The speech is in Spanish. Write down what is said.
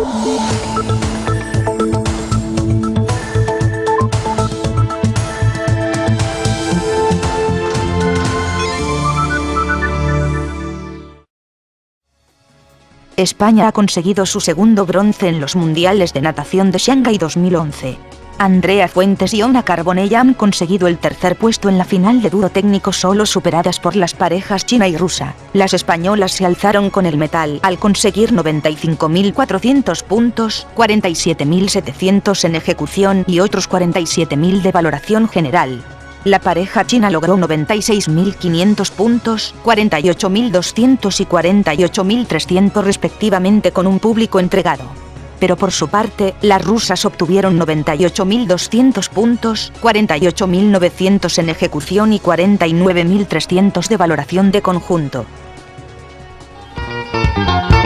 España ha conseguido su segundo bronce en los Mundiales de Natación de Shanghái 2011. Andrea Fuentes y Ona Carbonell han conseguido el tercer puesto en la final de dúo técnico solo superadas por las parejas china y rusa. Las españolas se alzaron con el metal al conseguir 95.400 puntos, 47.700 en ejecución y otros 47.000 de valoración general. La pareja china logró 96.500 puntos, 48.200 y 48.300 respectivamente con un público entregado. Pero por su parte, las rusas obtuvieron 98.200 puntos, 48.900 en ejecución y 49.300 de valoración de conjunto.